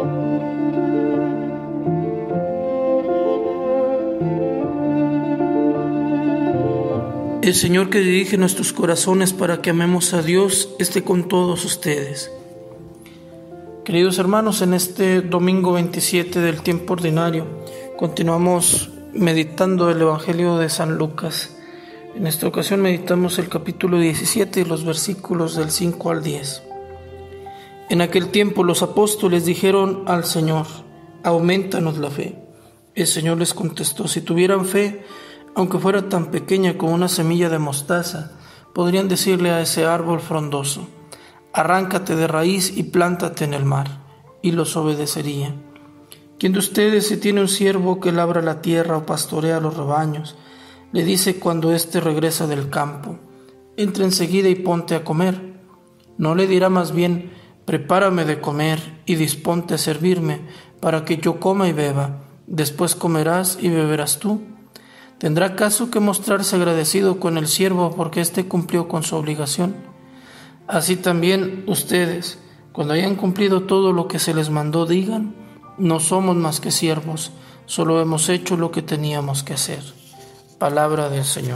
El Señor que dirige nuestros corazones para que amemos a Dios esté con todos ustedes. Queridos hermanos, en este domingo 27 del tiempo ordinario continuamos meditando el Evangelio de San Lucas. En esta ocasión meditamos el capítulo 17 y los versículos del 5 al 10. En aquel tiempo los apóstoles dijeron al Señor: aumentanos la fe. El Señor les contestó: si tuvieran fe, aunque fuera tan pequeña como una semilla de mostaza, podrían decirle a ese árbol frondoso: arráncate de raíz y plántate en el mar, y los obedecería. ¿Quién de ustedes, si tiene un siervo que labra la tierra o pastorea los rebaños, le dice cuando éste regresa del campo: entra enseguida y ponte a comer? ¿No le dirá más bien: prepárame de comer y disponte a servirme, para que yo coma y beba, después comerás y beberás tú? ¿Tendrá caso que mostrarse agradecido con el siervo porque éste cumplió con su obligación? Así también ustedes, cuando hayan cumplido todo lo que se les mandó, digan: no somos más que siervos, solo hemos hecho lo que teníamos que hacer. Palabra del Señor.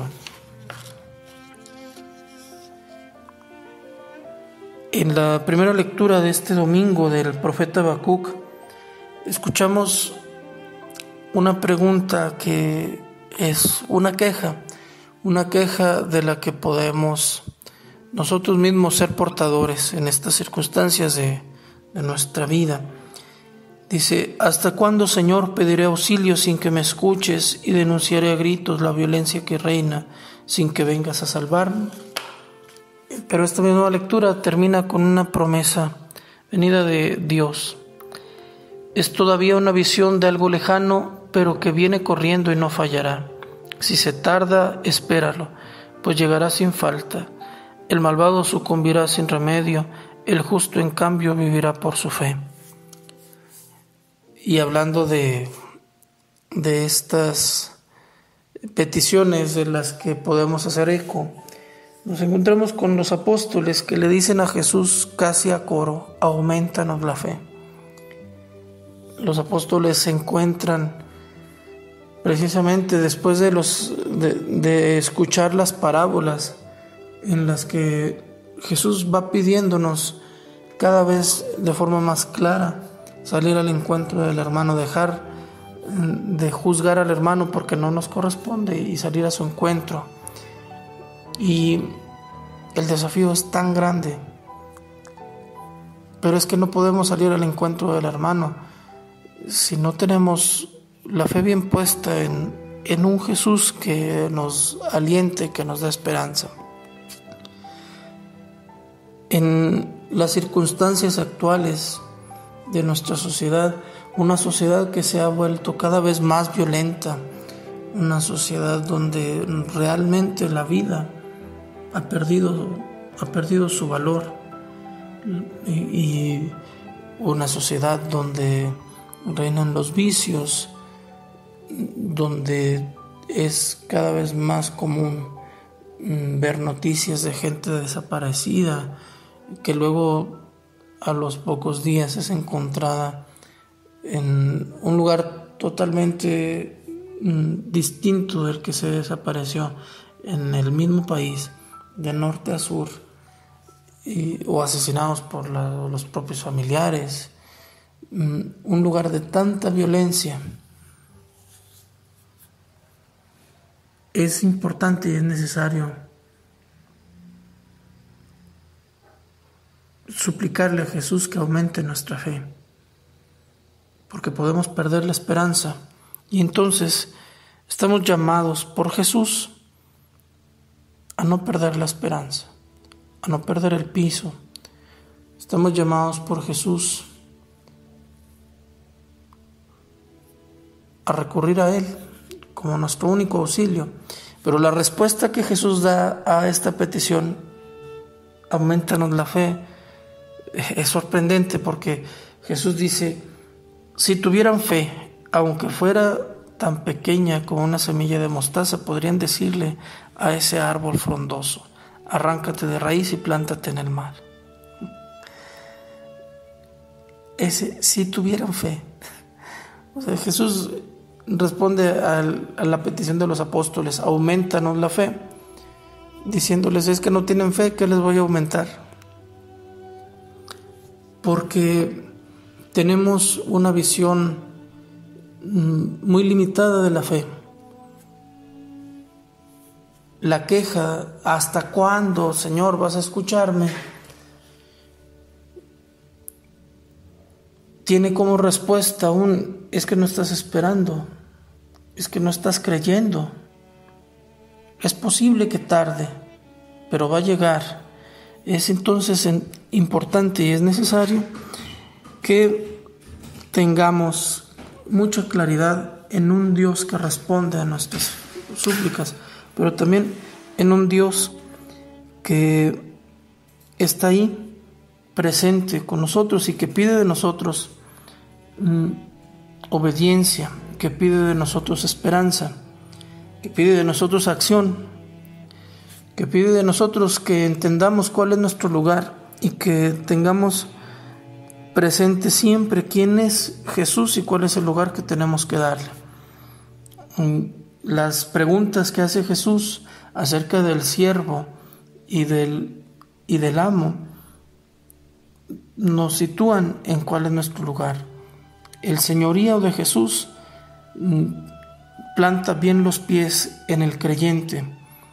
En la primera lectura de este domingo del profeta Habacuc, escuchamos una pregunta que es una queja de la que podemos nosotros mismos ser portadores en estas circunstancias de nuestra vida. Dice: ¿hasta cuándo, Señor, pediré auxilio sin que me escuches y denunciaré a gritos la violencia que reina sin que vengas a salvarme? Pero esta misma lectura termina con una promesa venida de Dios. Es todavía una visión de algo lejano, pero que viene corriendo y no fallará. Si se tarda, espéralo, pues llegará sin falta. El malvado sucumbirá sin remedio, el justo en cambio vivirá por su fe. Y hablando de estas peticiones de las que podemos hacer eco, nos encontramos con los apóstoles que le dicen a Jesús casi a coro: aumentanos la fe. Los apóstoles se encuentran precisamente después de escuchar las parábolas en las que Jesús va pidiéndonos cada vez de forma más clara salir al encuentro del hermano, dejar de juzgar al hermano porque no nos corresponde y salir a su encuentro. Y el desafío es tan grande, pero es que no podemos salir al encuentro del hermano si no tenemos la fe bien puesta en un Jesús que nos aliente, que nos da esperanza. En las circunstancias actuales de nuestra sociedad, una sociedad que se ha vuelto cada vez más violenta, una sociedad donde realmente la vida ha perdido su valor, y una sociedad donde reinan los vicios, donde es cada vez más común ver noticias de gente desaparecida que luego a los pocos días es encontrada en un lugar totalmente distinto del que se desapareció, en el mismo país, de norte a sur, o asesinados por los propios familiares. Un lugar de tanta violencia. Es importante y es necesario suplicarle a Jesús que aumente nuestra fe, porque podemos perder la esperanza, y entonces estamos llamados por Jesús a no perder la esperanza, a no perder el piso. Estamos llamados por Jesús a recurrir a Él como nuestro único auxilio. Pero la respuesta que Jesús da a esta petición, aumentanos la fe, es sorprendente, porque Jesús dice: si tuvieran fe, aunque fuera tan pequeña como una semilla de mostaza, podrían decirle a ese árbol frondoso: arráncate de raíz y plántate en el mar. ese si tuvieran fe. O sea, Jesús responde a la petición de los apóstoles: aumentanos la fe, diciéndoles: es que no tienen fe, ¿qué les voy a aumentar? Porque tenemos una visión muy limitada de la fe. La queja: ¿hasta cuándo, Señor, vas a escucharme?, tiene como respuesta es que no estás esperando, es que no estás creyendo. Es posible que tarde, pero va a llegar. Es entonces importante y es necesario que tengamos mucha claridad en un Dios que responde a nuestras súplicas, pero también en un Dios que está ahí presente con nosotros y que pide de nosotros obediencia, que pide de nosotros esperanza, que pide de nosotros acción, que pide de nosotros que entendamos cuál es nuestro lugar y que tengamos presente siempre quién es Jesús y cuál es el lugar que tenemos que darle. Las preguntas que hace Jesús acerca del siervo y del amo nos sitúan en cuál es nuestro lugar. El señorío de Jesús planta bien los pies en el creyente.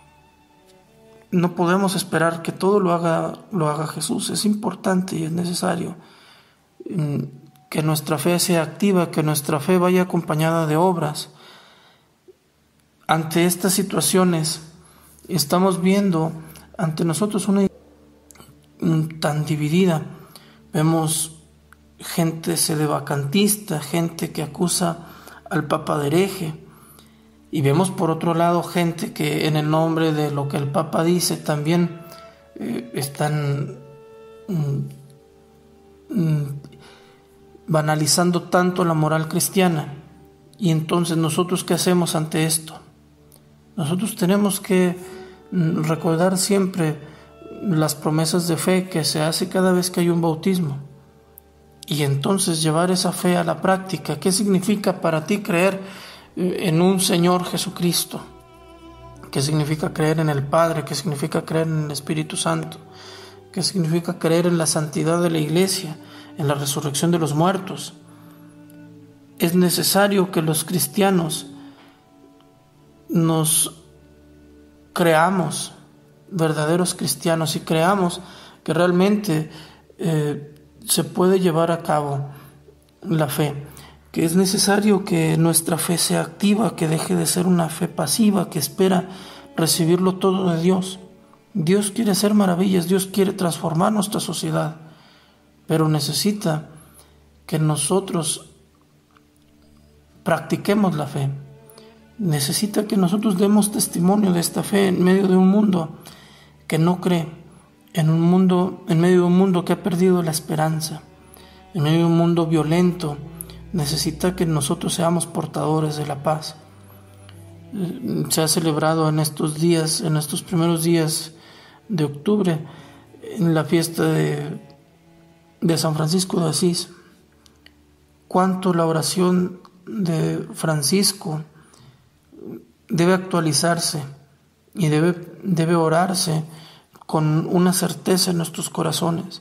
No podemos esperar que todo lo haga Jesús. Es importante y es necesario que nuestra fe sea activa, que nuestra fe vaya acompañada de obras. Ante estas situaciones estamos viendo ante nosotros una tan dividida. Vemos gente sedevacantista, gente que acusa al Papa de hereje, y vemos por otro lado gente que en el nombre de lo que el Papa dice también están banalizando tanto la moral cristiana. Y entonces, ¿nosotros qué hacemos ante esto? Nosotros tenemos que recordar siempre las promesas de fe que se hace cada vez que hay un bautismo, y entonces llevar esa fe a la práctica. ¿Qué significa para ti creer en un Señor Jesucristo? ¿Qué significa creer en el Padre? ¿Qué significa creer en el Espíritu Santo? ¿Qué significa creer en la santidad de la Iglesia, en la resurrección de los muertos? Es necesario que los cristianos nos creamos verdaderos cristianos y creamos que realmente se puede llevar a cabo la fe, que es necesario que nuestra fe sea activa, que deje de ser una fe pasiva que espera recibirlo todo de Dios. Dios quiere hacer maravillas, Dios quiere transformar nuestra sociedad, pero necesita que nosotros practiquemos la fe. Necesita que nosotros demos testimonio de esta fe en medio de un mundo que no cree, en medio de un mundo que ha perdido la esperanza, en medio de un mundo violento. Necesita que nosotros seamos portadores de la paz. Se ha celebrado en estos días, en estos primeros días de octubre, en la fiesta de San Francisco de Asís. Cuánto la oración de Francisco debe actualizarse y debe orarse con una certeza en nuestros corazones.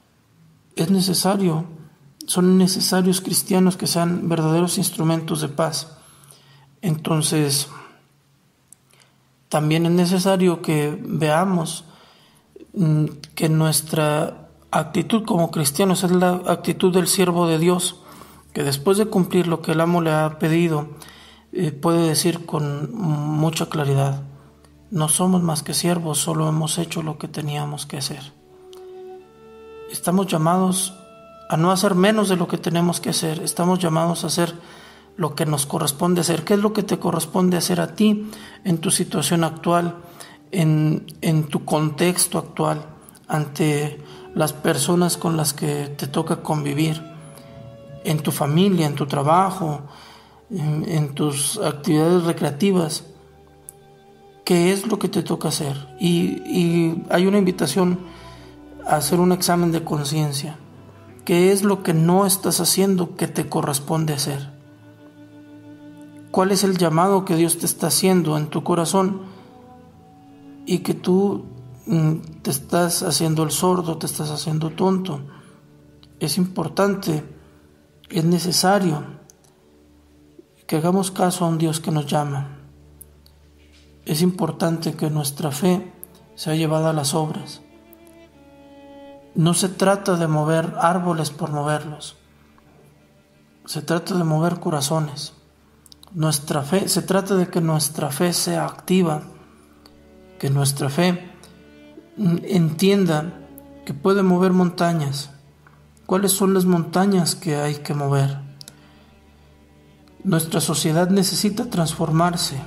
Son necesarios cristianos que sean verdaderos instrumentos de paz. Entonces, también es necesario que veamos que nuestra actitud como cristianos es la actitud del siervo de Dios, que después de cumplir lo que el amo le ha pedido, puede decir con mucha claridad: no somos más que siervos, solo hemos hecho lo que teníamos que hacer. Estamos llamados a no hacer menos de lo que tenemos que hacer. Estamos llamados a hacer lo que nos corresponde hacer. ¿Qué es lo que te corresponde hacer a ti en tu situación actual, en tu contexto actual, ante las personas con las que te toca convivir, en tu familia, en tu trabajo, en tus actividades recreativas? ¿Qué es lo que te toca hacer? Y hay una invitación a hacer un examen de conciencia. ¿Qué es lo que no estás haciendo que te corresponde hacer? ¿Cuál es el llamado que Dios te está haciendo en tu corazón y que tú te estás haciendo el sordo, te estás haciendo tonto? Es importante, es necesario que hagamos caso a un Dios que nos llama. Es importante que nuestra fe sea llevada a las obras. No se trata de mover árboles por moverlos. Se trata de mover corazones. Nuestra fe, se trata de que nuestra fe sea activa, que nuestra fe entienda que puede mover montañas. ¿Cuáles son las montañas que hay que mover? Nuestra sociedad necesita transformarse.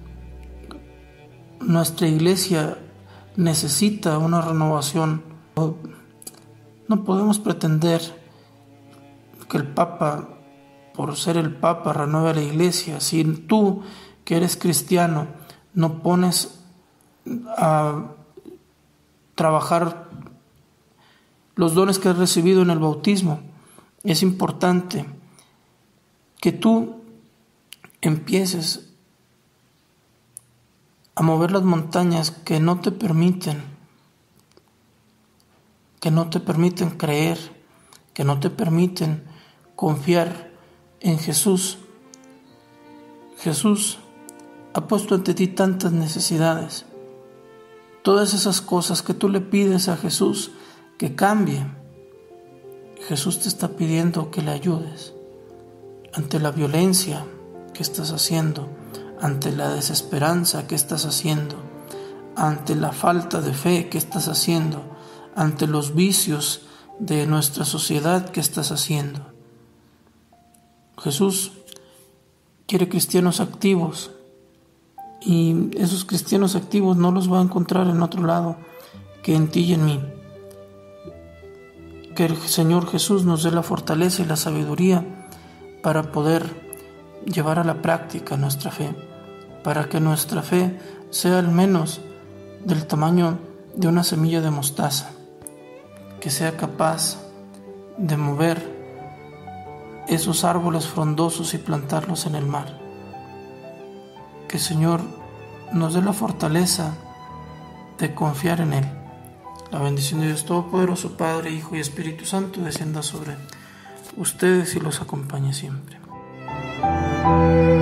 Nuestra iglesia necesita una renovación. No podemos pretender que el Papa, por ser el Papa, renueve la iglesia. Si tú, que eres cristiano, no pones a trabajar los dones que has recibido en el bautismo, es importante que tú empieces a mover las montañas que no te permiten creer, que no te permiten confiar en Jesús. Jesús ha puesto ante ti tantas necesidades. Todas esas cosas que tú le pides a Jesús que cambie, Jesús te está pidiendo que le ayudes ante la violencia que estás haciendo, ante la desesperanza que estás haciendo, ante la falta de fe que estás haciendo, ante los vicios de nuestra sociedad que estás haciendo. Jesús quiere cristianos activos, y esos cristianos activos no los va a encontrar en otro lado que en ti y en mí. Que el Señor Jesús nos dé la fortaleza y la sabiduría para poder llevar a la práctica nuestra fe, para que nuestra fe sea al menos del tamaño de una semilla de mostaza, que sea capaz de mover esos árboles frondosos y plantarlos en el mar. Que el Señor nos dé la fortaleza de confiar en Él. La bendición de Dios Todopoderoso, Padre, Hijo y Espíritu Santo, descienda sobre ustedes y los acompañe siempre.